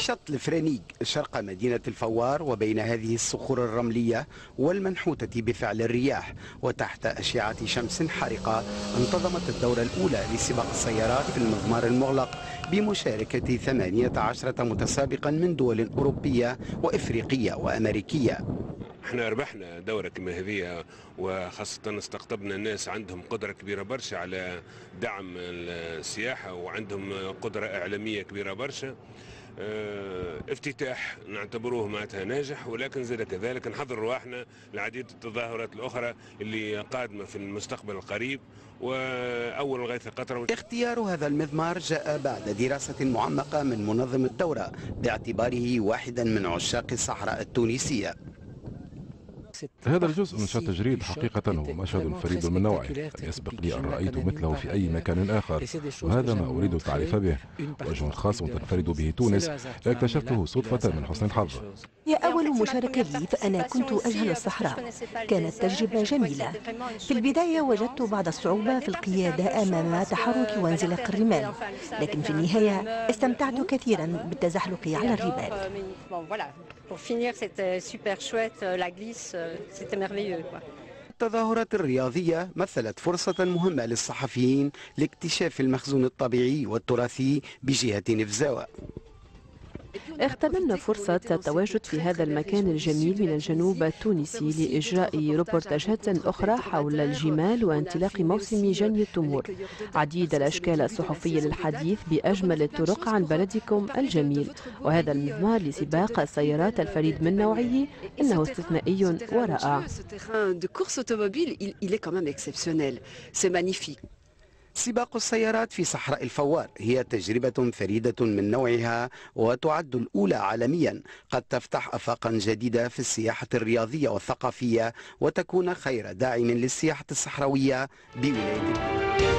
بشط الفرينيق شرق مدينة الفوار، وبين هذه الصخور الرملية والمنحوتة بفعل الرياح وتحت أشعة شمس حارقة، انتظمت الدورة الأولى لسباق السيارات في المضمار المغلق بمشاركة 18 متسابقا من دول أوروبية وإفريقية وأمريكية. احنا ربحنا دورة كما هذه، وخاصة استقطبنا ناس عندهم قدرة كبيرة برشا على دعم السياحة وعندهم قدرة إعلامية كبيرة برشا. افتتاح نعتبروه معناتها ناجح، ولكن زاد كذلك نحضر رواحنا لعديد التظاهرات الأخرى اللي قادمة في المستقبل القريب وأول لغاية قطر. اختيار هذا المضمار جاء بعد دراسة معمقة من منظم الدورة باعتباره واحدا من عشاق الصحراء التونسية. هذا الجزء من شط جريد حقيقة هو مشهد فريد من نوعه، لم يسبق لي أن رأيت مثله في أي مكان آخر، وهذا ما أريد التعريف به. وجه خاص تنفرد به تونس اكتشفته صدفة من حسن الحظ. هي أول مشاركة لي، فأنا كنت أجهل الصحراء. كانت تجربة جميلة. في البداية وجدت بعض الصعوبة في القيادة أمام تحرك وانزلاق الرمال، لكن في النهاية استمتعت كثيرا بالتزحلق على الرمال. التظاهرات الرياضية مثلت فرصة مهمة للصحفيين لاكتشاف المخزون الطبيعي والتراثي بجهة نفزاوة. اغتنمنا فرصة التواجد في هذا المكان الجميل من الجنوب التونسي لإجراء روبورتاجات أخرى حول الجمال وانطلاق موسم جني التمور. عديد الأشكال الصحفية للحديث بأجمل الطرق عن بلدكم الجميل، وهذا المضمار لسباق السيارات الفريد من نوعه إنه استثنائي ورائع. سباق السيارات في صحراء الفوار هي تجربة فريدة من نوعها، وتعد الأولى عالميا، قد تفتح آفاقا جديدة في السياحة الرياضية والثقافية، وتكون خير داعم للسياحة الصحراوية بولاية